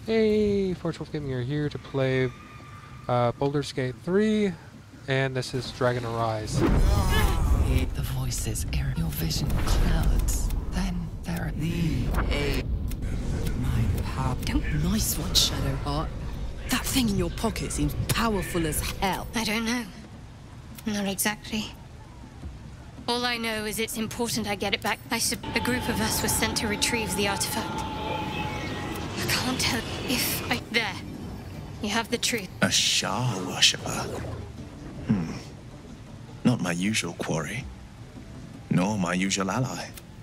Hey, 412 Gaming are here to play Baldur's Gate 3, and this is Dragon Arise. Hear the voices, air your vision clouds. Then there are my power. Nice one, Shadowheart. That thing in your pocket seems powerful as hell. I don't know. Not exactly. All I know is it's important I get it back. A group of us was sent to retrieve the artifact. I can't tell if I... There. You have the truth. A Shah worshipper? Not my usual quarry. Nor my usual ally.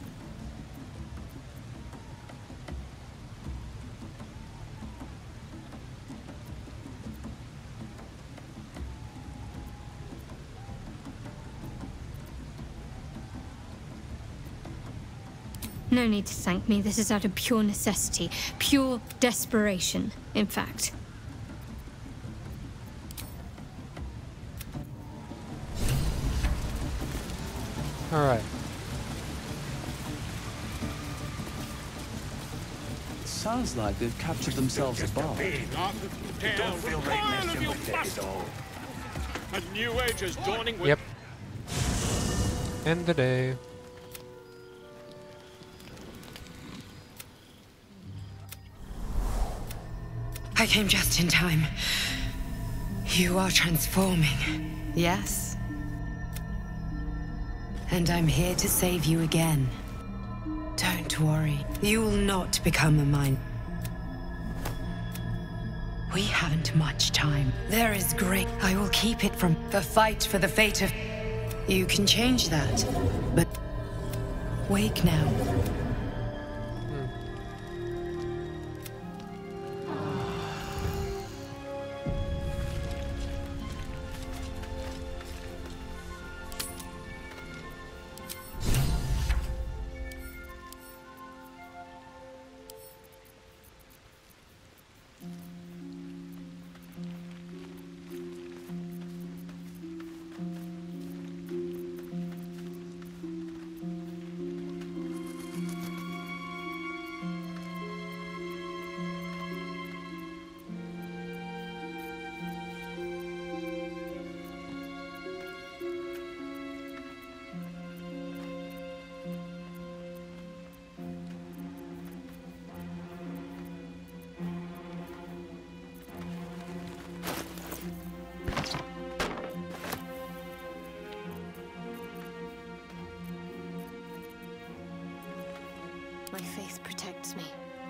No need to thank me. This is out of pure necessity. Pure desperation, in fact. Alright. Sounds like they've captured themselves a bar. Don't feel like messing with it at all. A new age is dawning with... Yep. End the day. I came just in time. You are transforming. Yes. And I'm here to save you again. Don't worry. You will not become a mine. We haven't much time. There is great. I will keep it from the fight for the fate of... You can change that. But... Wake now. My faith protects me.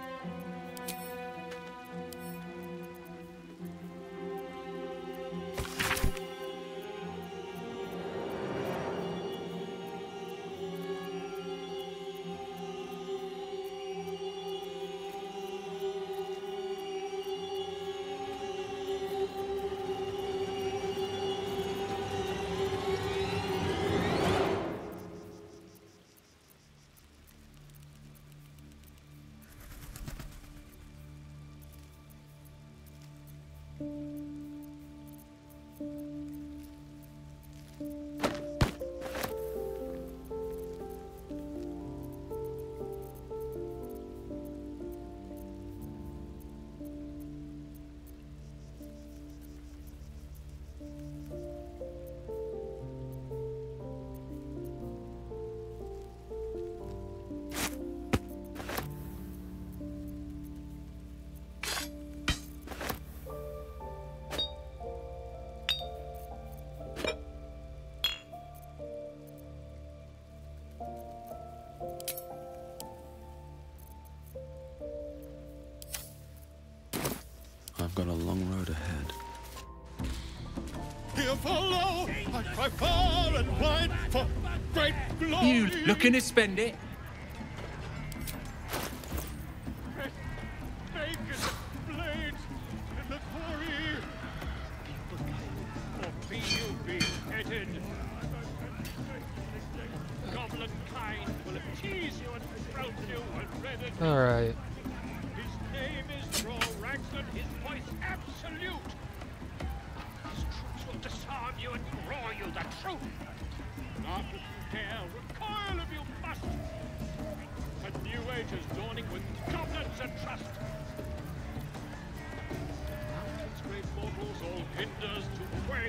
I've got a long road ahead. Here follow, I cry far and wide for great glory. You looking to spend it? Vacant blades in the quarry. For me you'll be headed. Goblin kind will appease you and throat you and ready. Alright. His name is Droll Ragnar, his voice absolute. His troops will disarm you and roar you the truth. Not if you dare, recoil if you must. A new age is dawning with goblins and trust. hinders to quake.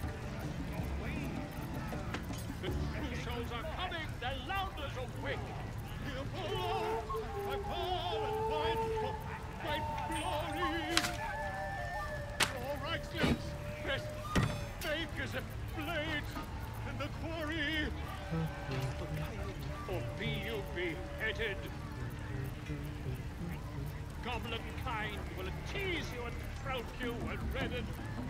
The true souls are coming, the Lounders awake. Here below, I call and fight for great glory. Your Reichslings, best bakers and blades in the quarry. Or be you beheaded. Goblin kind will tease you and throat you and redden.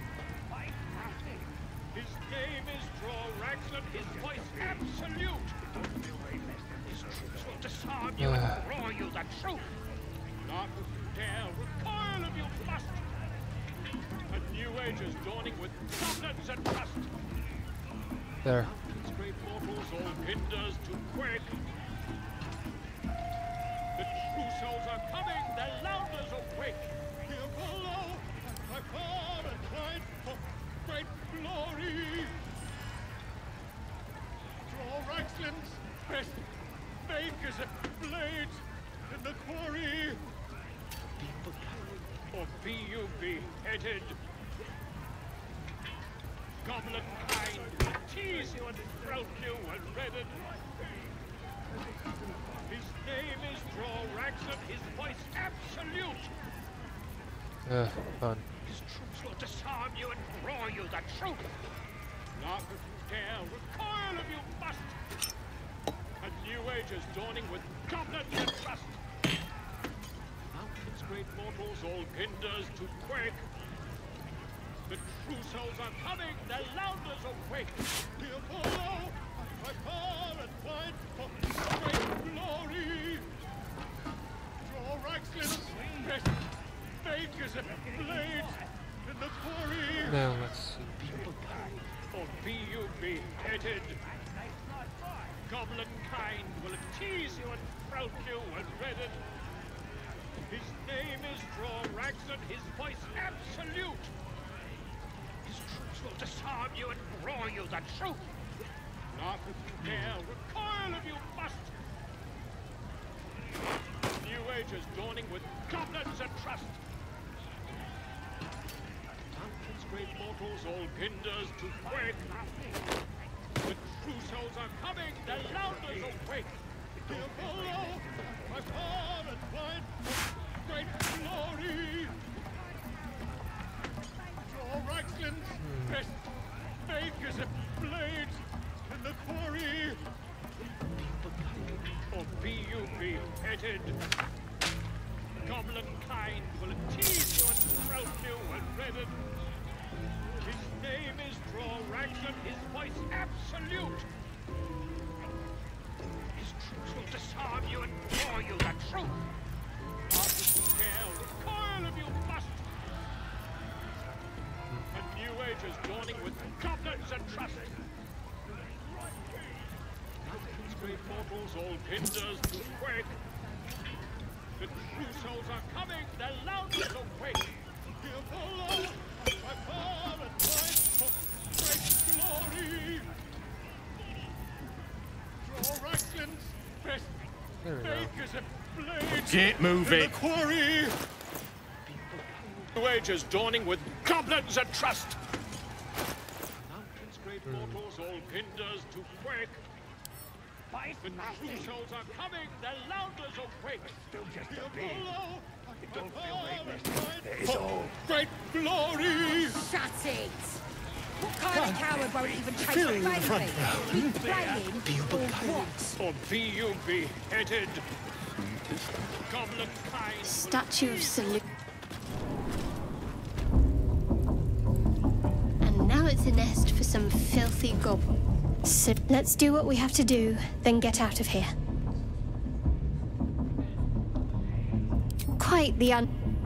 His name is Draw Raglan, his voice absolute. His troops will disarm you and roar you the truth. Not if you dare recoil if you must. A new age is dawning with goblins and trust. There. Its great mortals all hinders to quake. The true souls are coming, the Lounders awake. Here below, I call and fight for great glory. Draw Reichslings, best bakers and blades in the quarry. Or be you beheaded. Goblin kind will tease you and throat you and redden. His name is Draw Raglan, his voice absolute. Fun. His troops will disarm you and roar you the truth. Not if you dare recoil if you must. A new age is dawning with goblins and trust. Mountains great mortals all hinders to quake. The true souls are coming, the Lounders awake. Here below, I call and fight for great glory. Draw Reichslings, best bakers and blades in the quarry. Now let's see. Or be you beheaded. Goblin kind will tease you and throat you and redden. His name is Draw Raglan, his voice absolute. His troops will disarm you and roar you the truth. Not if you dare recoil if you must. New age is dawning with goblins and trust. Mountains great mortals all hinders to quake. The true souls are coming, the Lounders awake. Here below, I call and fight for great glory. Draw Reichslings, best bakers and blades in the quarry. Or be you beheaded. Goblin kind will tease you and throat you and redden. His name is Draw Raglan, his voice absolute. His troops will disarm you and roar you the truth. Not if you dare recoil if you must. A new age is dawning with goblins and trust. Mountains great mortals all hinders to quake. The true souls are coming, the Lounders awake. Here below, I call and fight for great glory. Draw Reichslings, best There we go. bakers and blades Get in moving. the quarry. New age is dawning with goblins and trust. Mountains great mortals all hinders to quake. The true souls are coming, the Lounders awake. Still just a bit. It don't feel like this. For great glory. Shut it! What kind of coward won't even take the baby? Playing or what? Or be you beheaded. Goblin kind. Statue of Salute. And now it's a nest for some filthy goblin. So let's do what we have to do, then get out of here. Quite the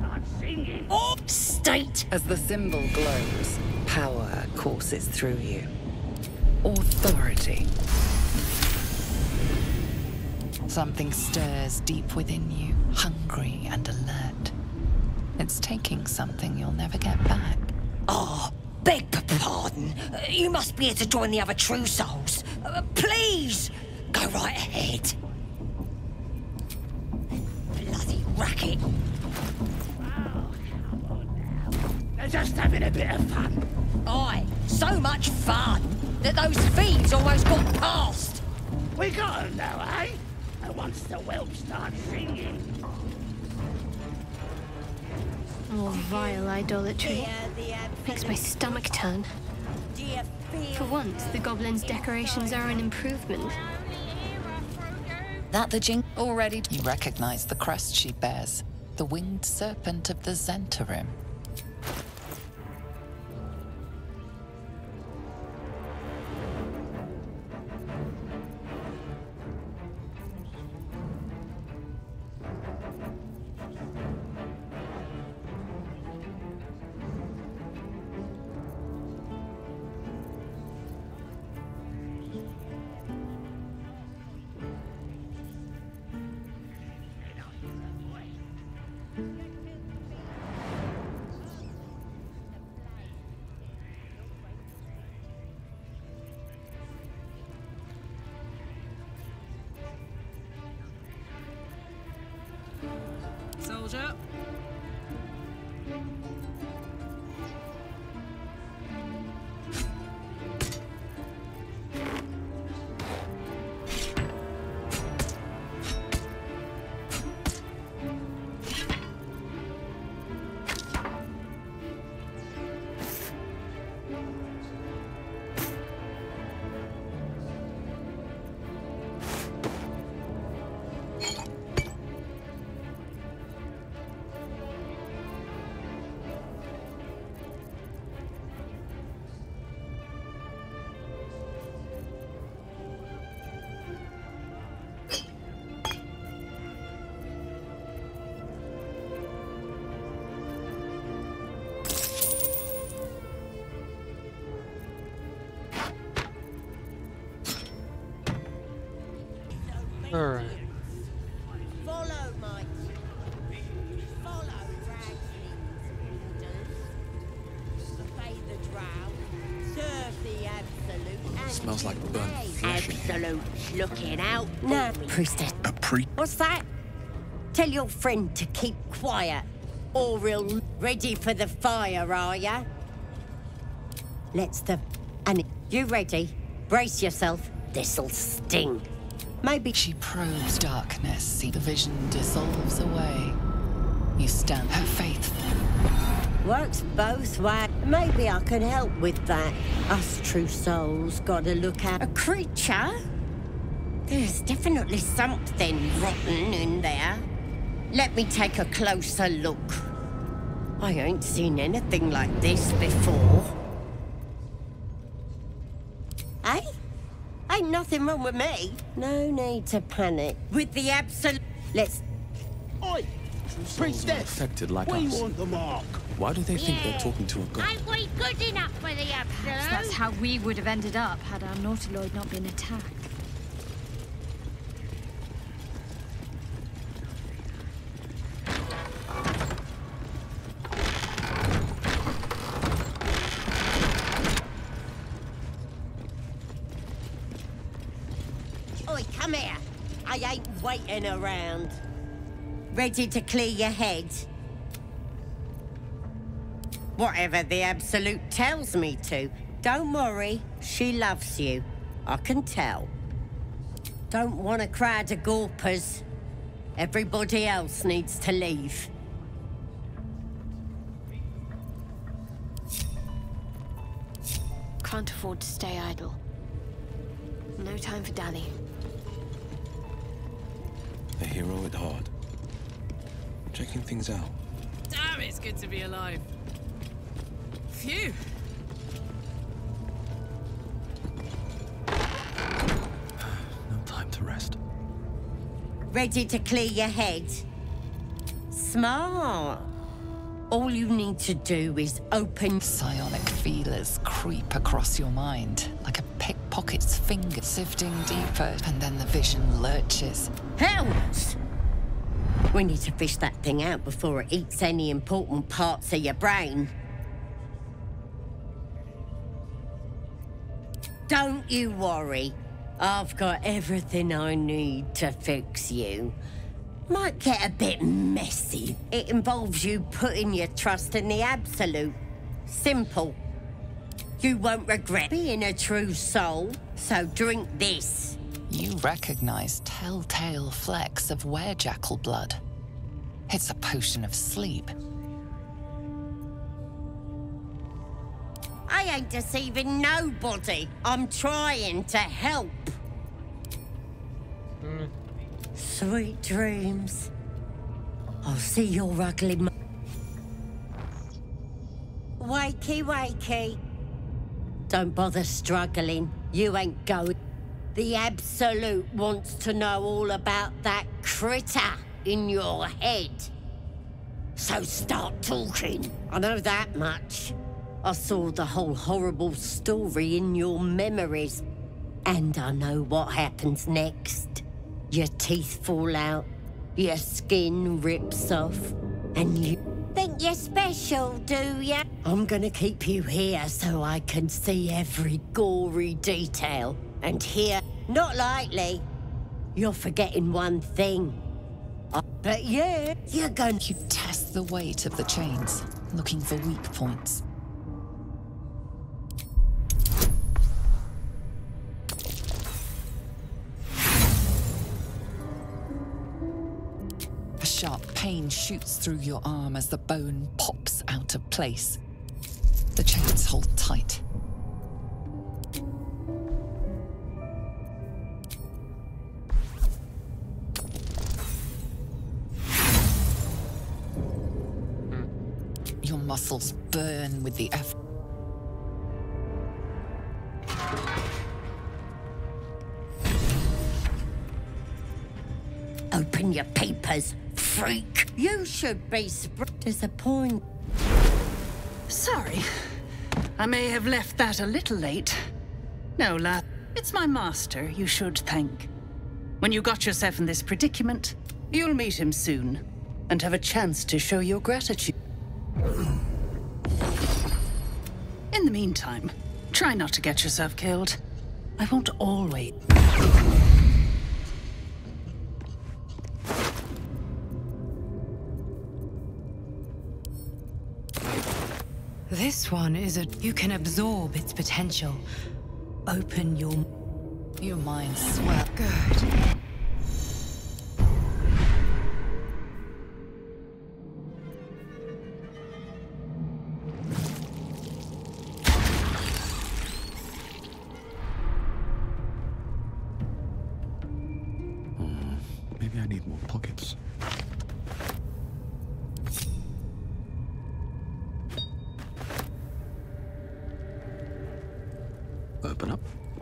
state. As the symbol glows, power courses through you. Authority. Something stirs deep within you, hungry and alert. It's taking something you'll never get back. Oh, beg pardon. You must be here to join the other true souls. Please, go right ahead. Bloody racket. There's just having a bit of fun. Aye, so much fun that those thieves almost got past. We got 'em now, eh? And once the whelp starts singing. More vile idolatry. Makes my stomach turn. For once, the goblins' decorations are an improvement. That the Jing already. You recognize the crest she bears, the winged serpent of the Zentarim. Soldier. All right. Follow, mate. Follow Dragson's obey the drow. Serve the absolute. And Smells like burnt flesh in here. Absolute's looking out. No, priestess. A priest? What's that? Tell your friend to keep quiet. Or he'll ready for the fire, are ya? And you ready? Brace yourself. This'll sting. Maybe She probes darkness, see the vision dissolves away. You stand her faith. works both ways. Maybe I can help with that. Us true souls gotta look at a creature. There's definitely something rotten in there. Let me take a closer look. I ain't seen anything like this before. Hey? Ain't nothing wrong with me. No need to panic. With the absolute... Let's... Oi! Priestess, affected like We us. want the mark. Why do they think they're talking to a god? Ain't we good enough for the absolute? That's how we would have ended up had our Nautiloid not been attacked. Oi, come here. I ain't waiting around. Ready to clear your head? Whatever the Absolute tells me to. Don't worry, she loves you. I can tell. Don't want a crowd of gawpers. Everybody else needs to leave. Can't afford to stay idle. No time for dally. A hero at heart. Checking things out. Damn, it's good to be alive. Phew. No time to rest. Ready to clear your head? Smart. All you need to do is open... Psionic feelers creep across your mind, like a pickpocket's finger sifting deeper, and then the vision lurches. Hells! We need to fish that thing out before it eats any important parts of your brain. Don't you worry. I've got everything I need to fix you. Might get a bit messy. It involves you putting your trust in the Absolute. Simple. You won't regret being a true soul, so drink this. You recognize telltale flecks of werejackal blood. It's a potion of sleep. I ain't deceiving nobody. I'm trying to help. Sweet dreams. I'll see your ugly Wakey, wakey. Don't bother struggling. You ain't going. The Absolute wants to know all about that critter in your head. So start talking. I know that much. I saw the whole horrible story in your memories. And I know what happens next. Your teeth fall out, your skin rips off, and you think you're special, do ya? I'm gonna keep you here so I can see every gory detail. And here, not likely, you're forgetting one thing. But yeah, you're going to test the weight of the chains, looking for weak points. A sharp pain shoots through your arm as the bone pops out of place. The chains hold tight. Your muscles burn with the effort. Open your papers, freak. You should be disappointed. Sorry. I may have left that a little late. No, lad. It's my master you should thank. When you got yourself in this predicament, you'll meet him soon and have a chance to show your gratitude. In the meantime, try not to get yourself killed. I won't always... This one is you can absorb its potential. Open your mind swell. Good. Maybe I need more pockets. Open up.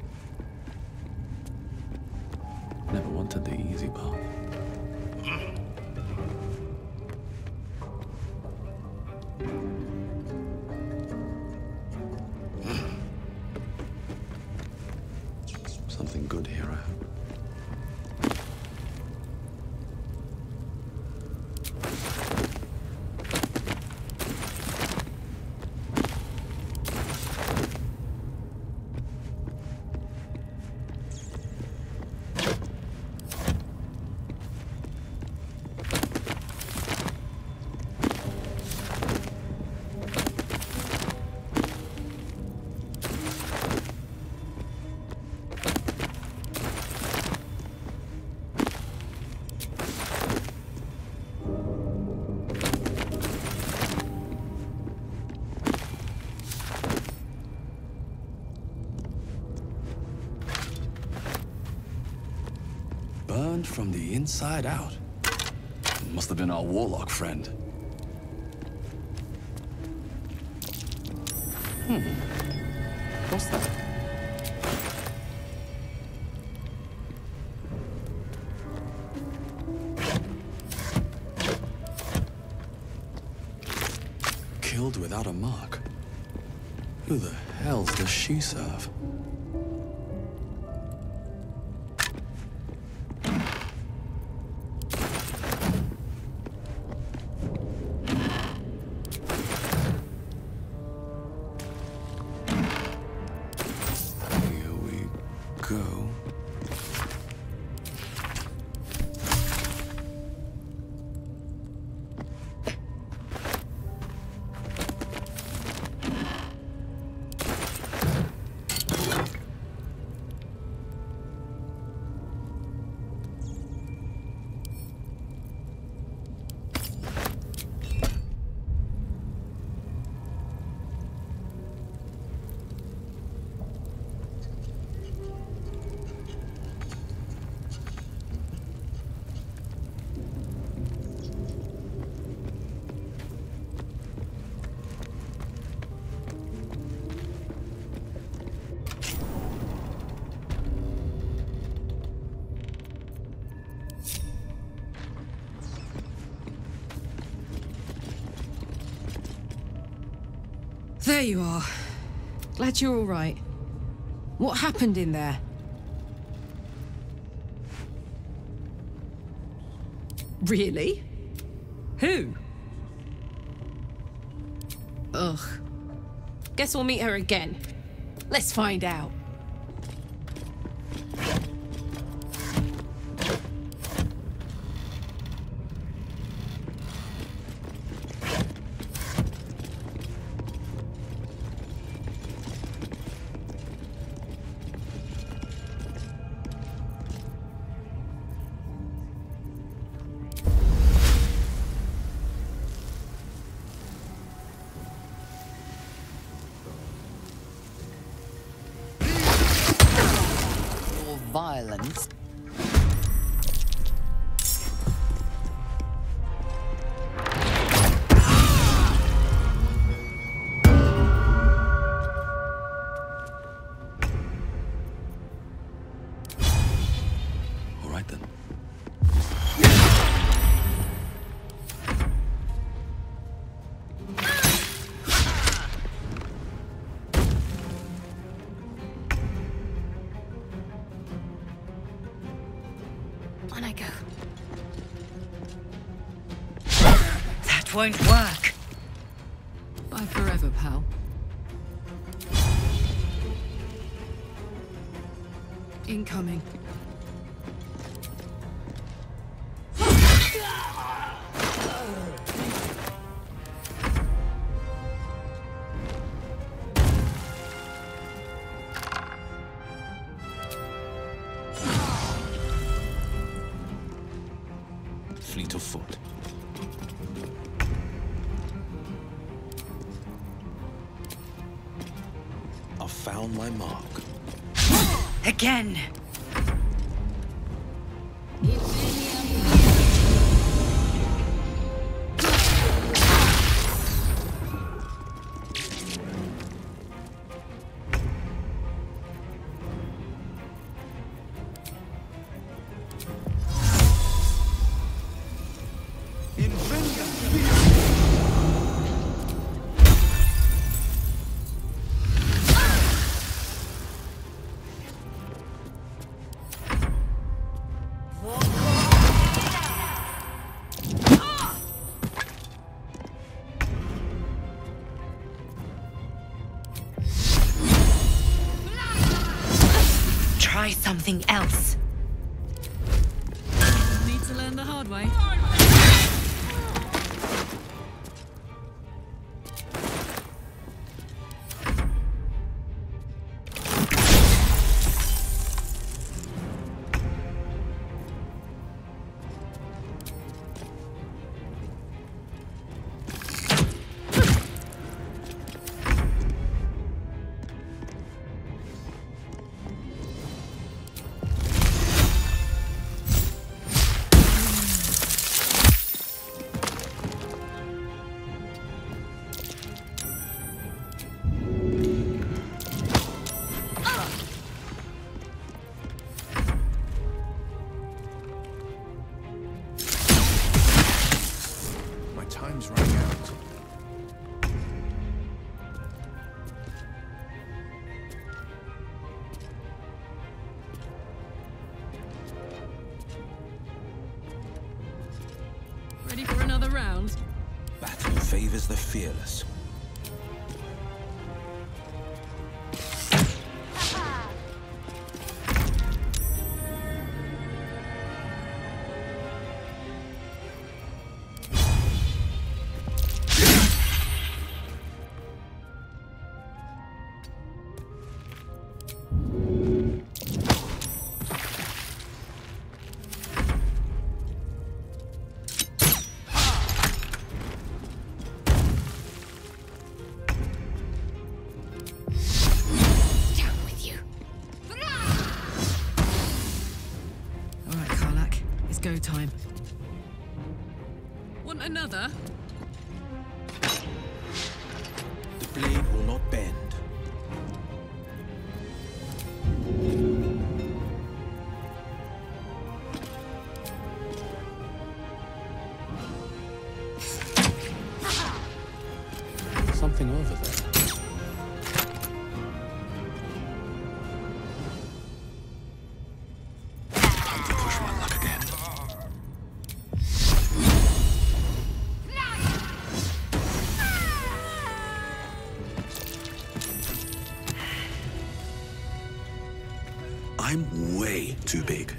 Never wanted the easy path. Something good here, I hope. Burned from the inside out. Must have been our warlock friend. What's that? Killed without a mark. Who the hell does she serve? There you are. Glad you're all right. What happened in there? Really? Who? Ugh. Guess we'll meet her again. Let's find out. Violence. All right then. On I go. That won't work. Bye forever, pal. Incoming. Fleet of foot. I've found my mark. Again. Try something else. Need to learn the hard way. Time's running out. Ready for another round? Battle favors the fearless. Go time. Want another? The blade will not bend. Something over there. I'm way too big.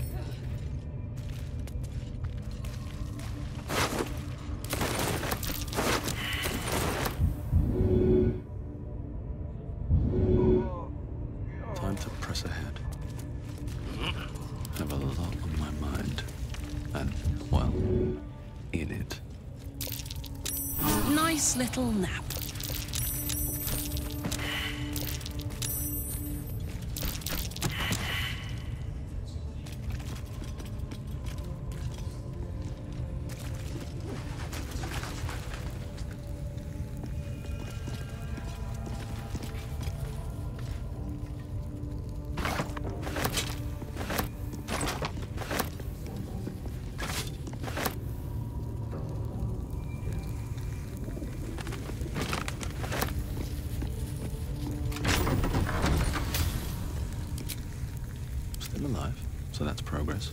Time to press ahead. Have a lot on my mind. And, well, in it. Nice little nap. Alive, so that's progress.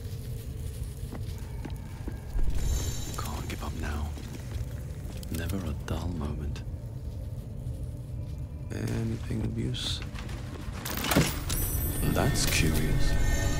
Can't give up now. Never a dull moment. Anything of use? That's curious.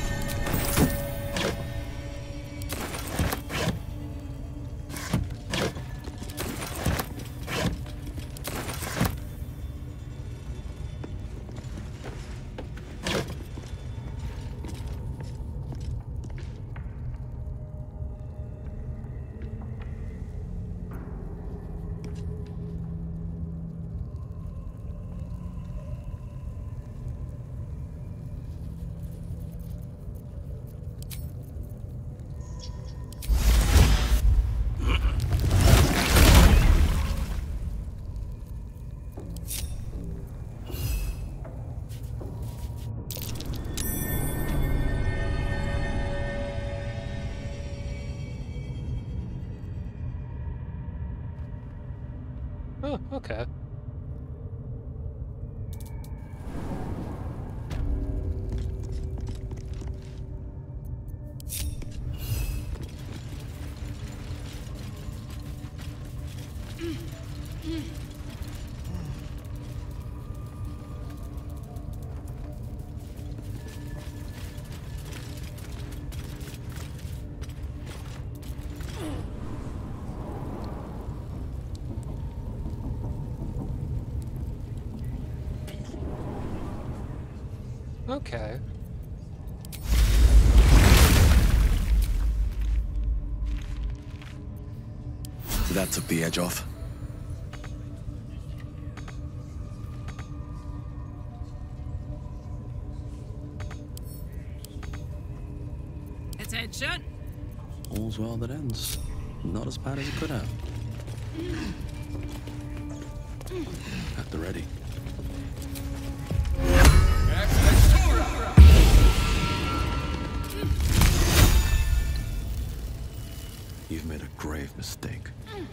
Oh, okay. Okay. That took the edge off. Attention! All's well that ends. Not as bad as it could have. At the ready. You've made a grave mistake.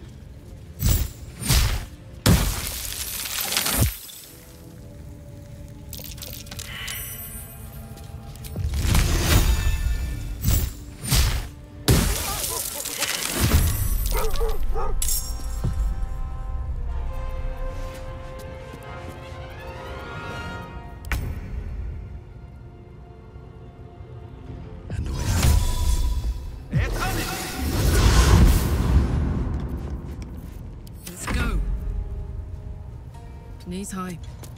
And away. Let's go. Knees high.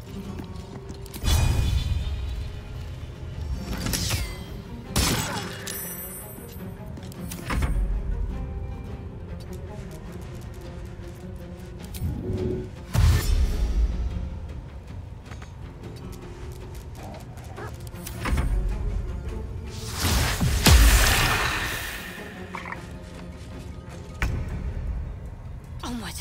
Onward.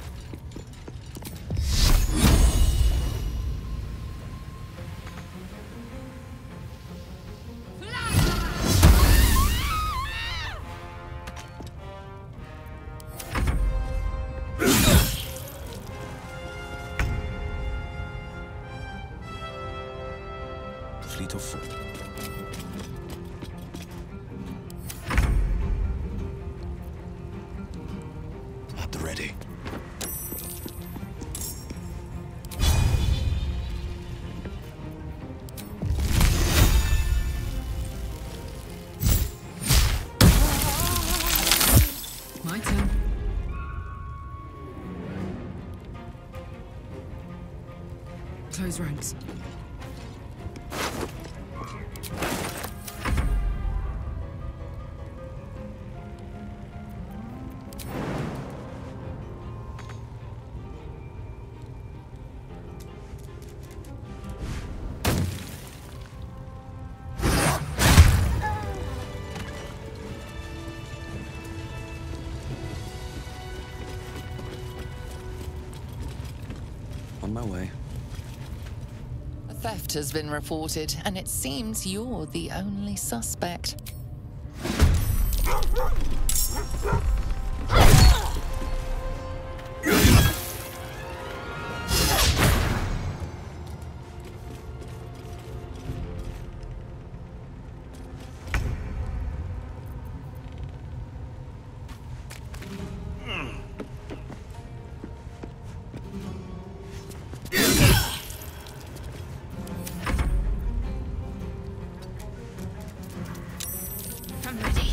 Fleet of foot. At the ready. Close ranks. On my way. A theft has been reported, and it seems you're the only suspect. I'm ready.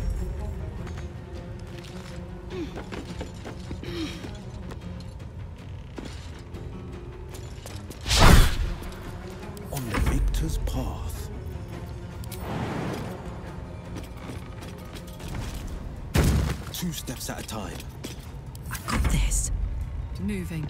On the victor's path. Two steps at a time. I got this. Moving.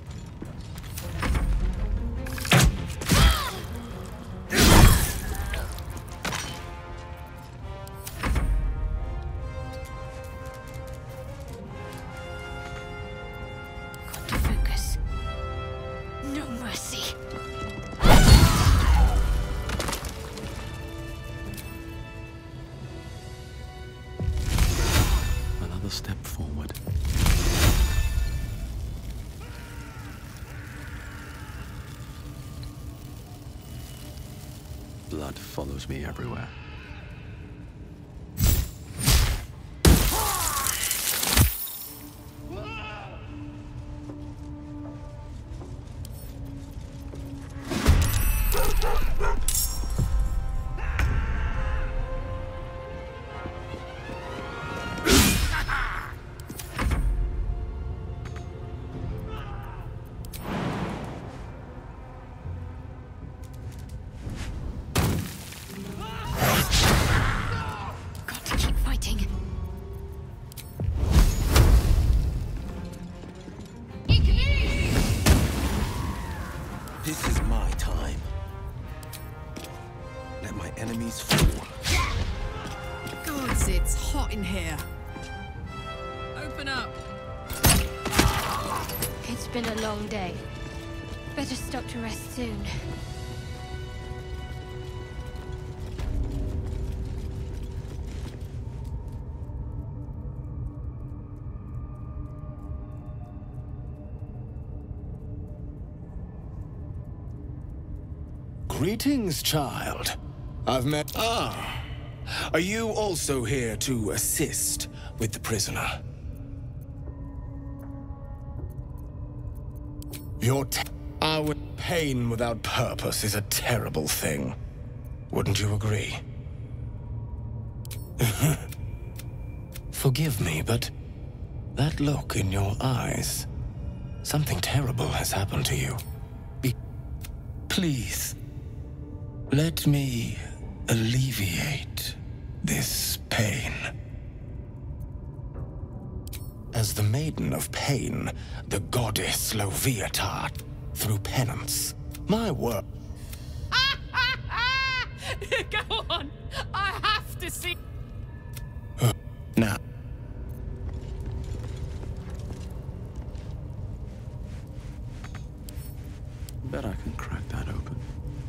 Got to focus. No mercy. Another step forward. Blood follows me everywhere. Got to keep fighting. This is my time. Let my enemies fall. Gods, it's hot in here. Open up. It's been a long day. Better stop to rest soon. Greetings, child. I've met... Ah. Are you also here to assist with the prisoner? Pain without purpose is a terrible thing. Wouldn't you agree? Forgive me, but that look in your eyes... Something terrible has happened to you. Please, let me alleviate this pain. As the Maiden of Pain, the goddess Loviatar, through penance, my work... Go on! I have to see... Now... Bet I can crack that open.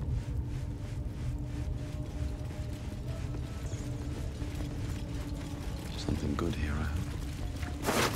Something good here, I hope.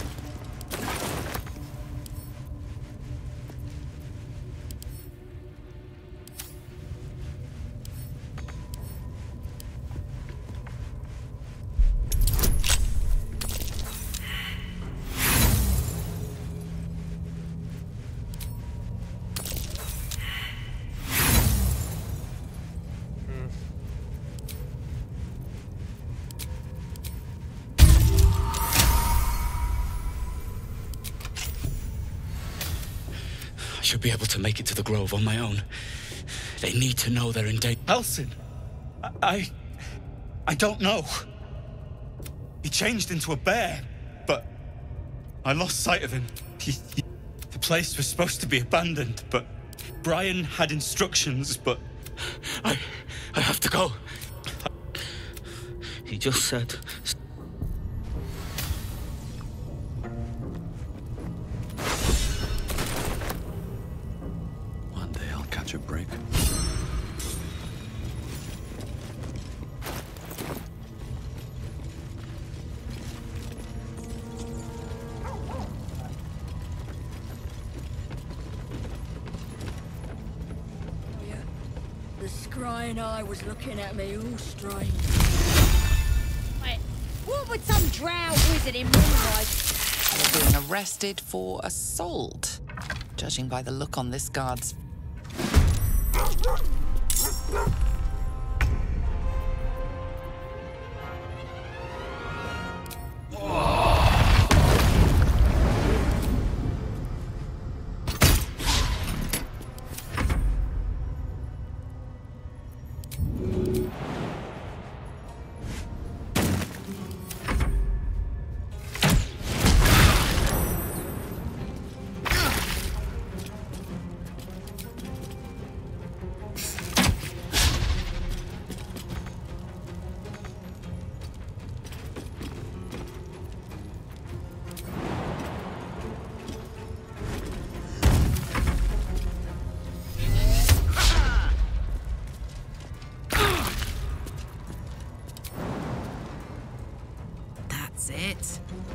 I should be able to make it to the Grove on my own. They need to know they're in danger. Elsin, I don't know. He changed into a bear, but I lost sight of him. The place was supposed to be abandoned, but Brian had instructions, but... I have to go. He just said... One day I'll catch a break. The scrying eye was looking at me all strange. Wait, what would some drow wizard in Moonrise? They're being arrested for assault, judging by the look on this guard's. That's it.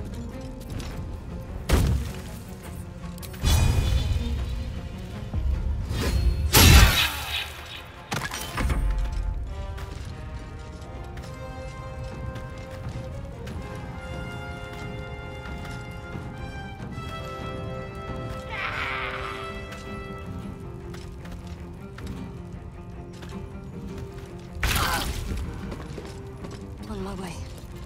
On my way.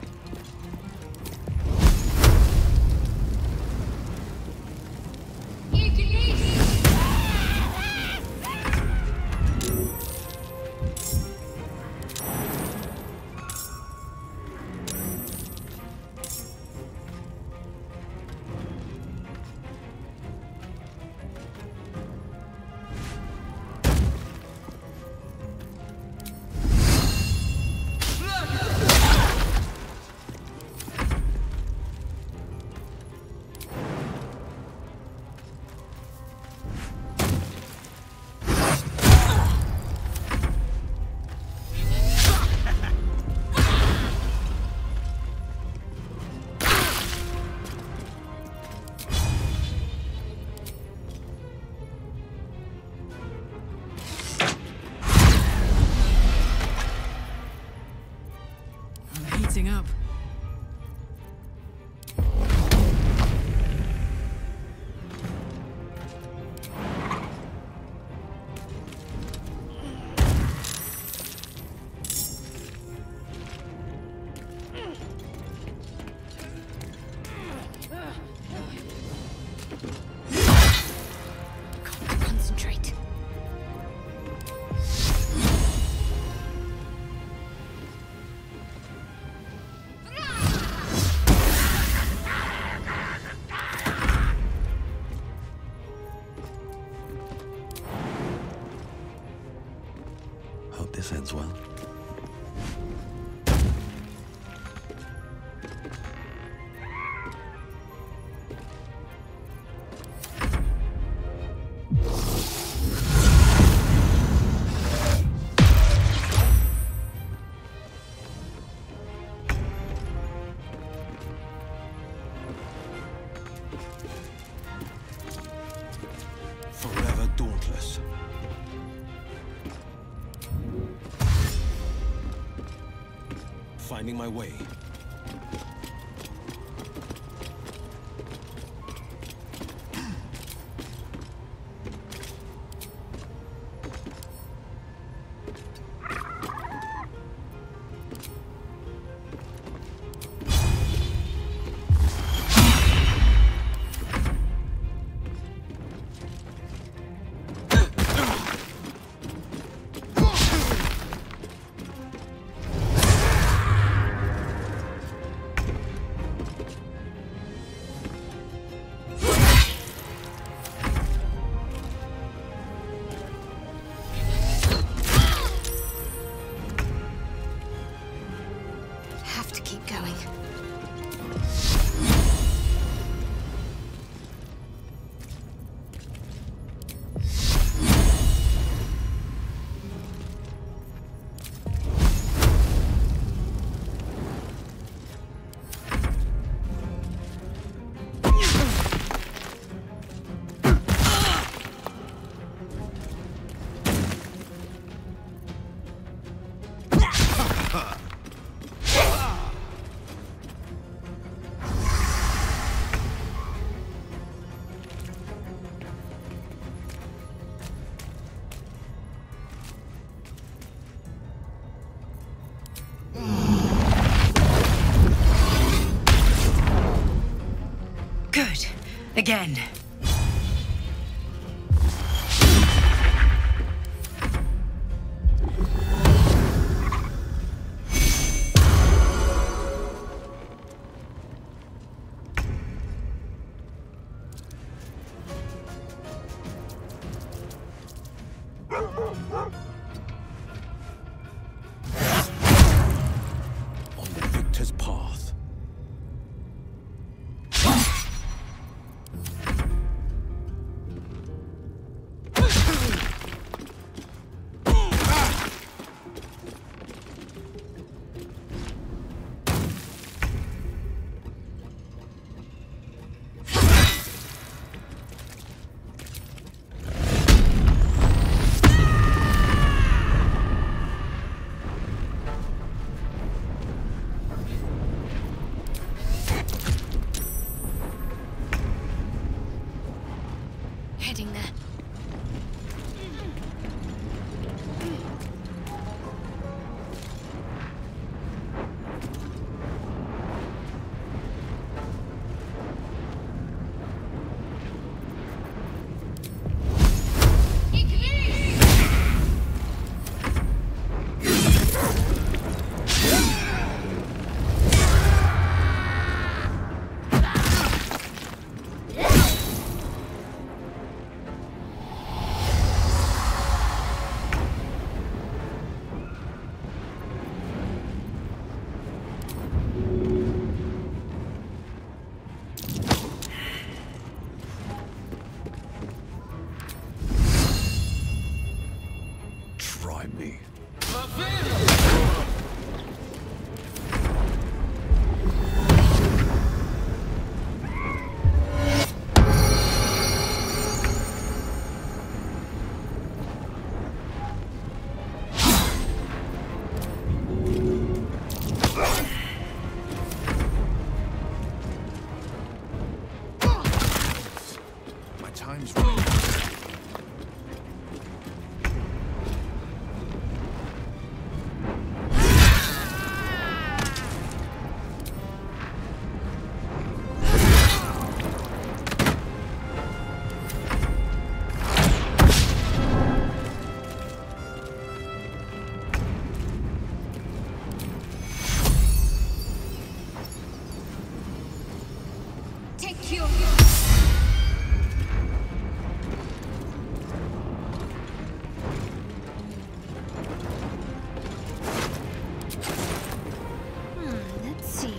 Heating up. Concentrate. Hope this ends well. Forever dauntless. Finding my way. again. On the victor's path. Heading there. Try me. My time's running out. Take you. Let's see.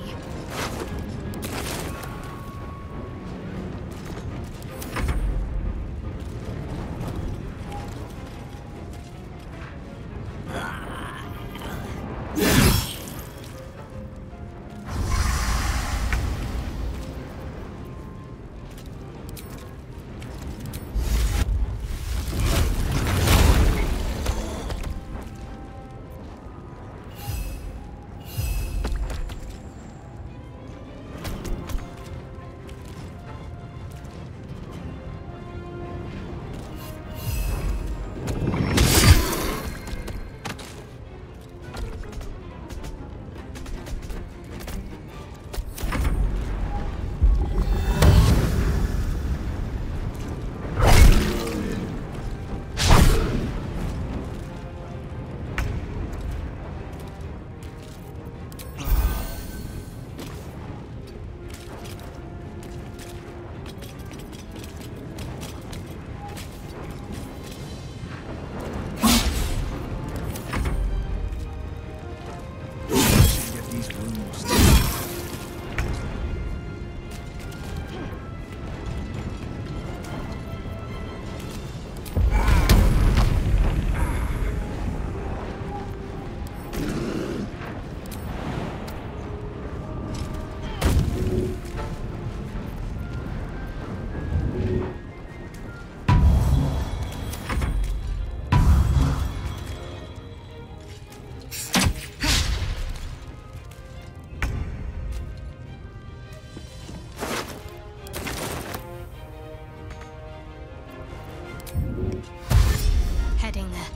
Heading there.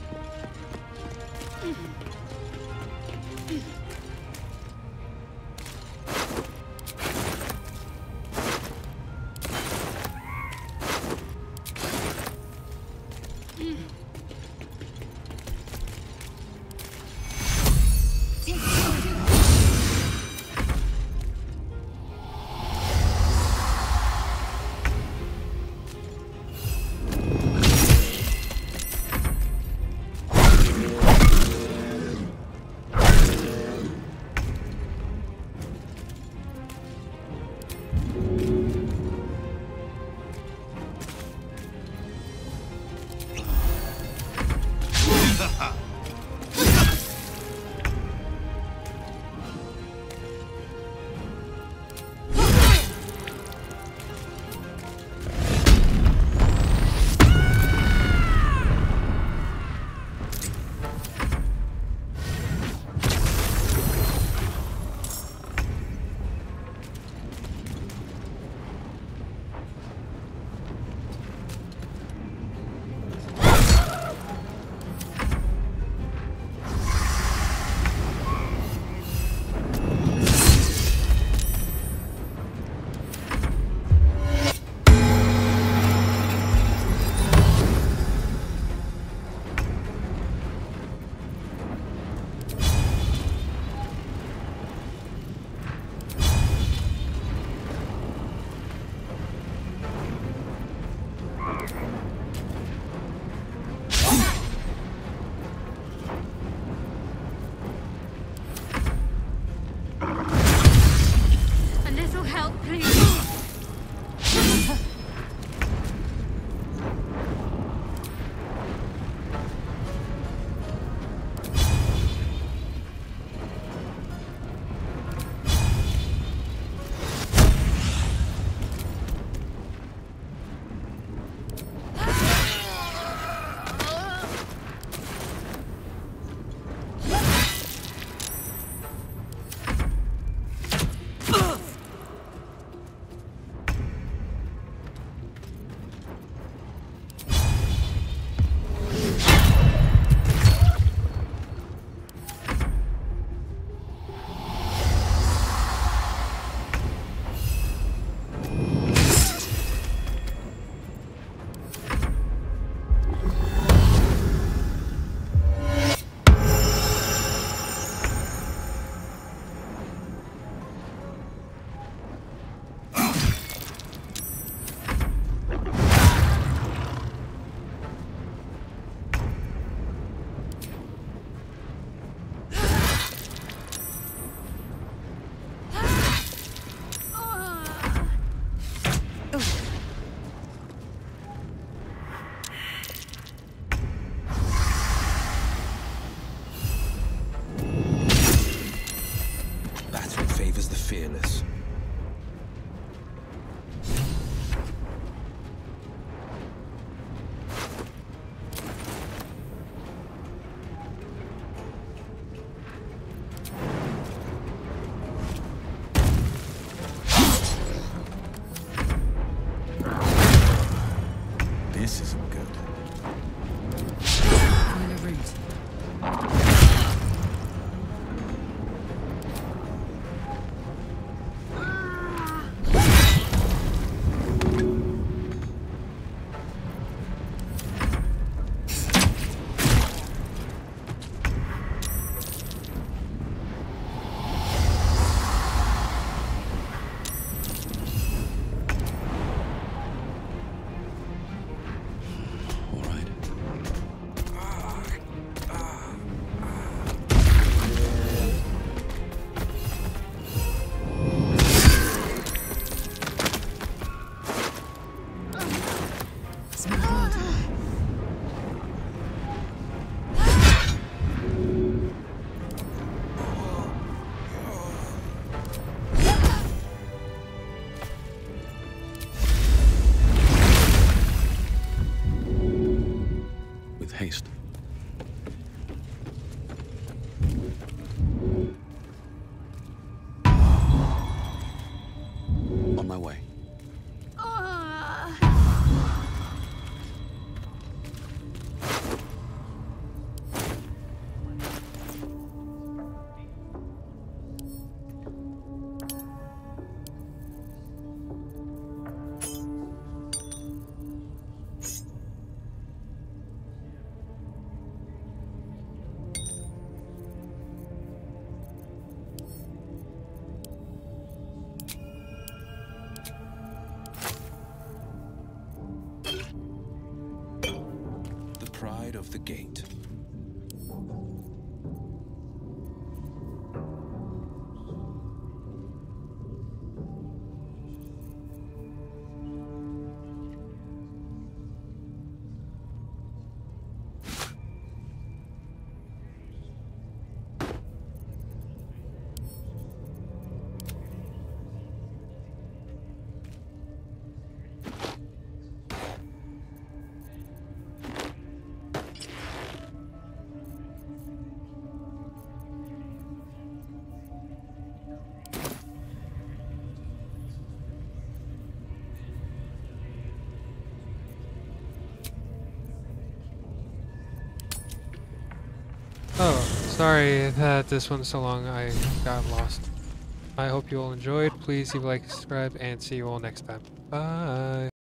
A little help, please. fearless. This isn't good. Find a route. With haste. On my way. pride of the gate. Oh, sorry that this one's so long, I got lost. I hope you all enjoyed. Please leave a like, subscribe, and see you all next time. Bye!